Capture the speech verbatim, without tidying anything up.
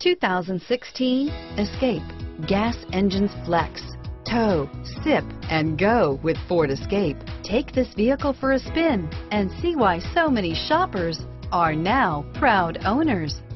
two thousand sixteen Escape. Gas engines flex, tow, sip, and go with Ford Escape. Take this vehicle for a spin and see why so many shoppers are now proud owners.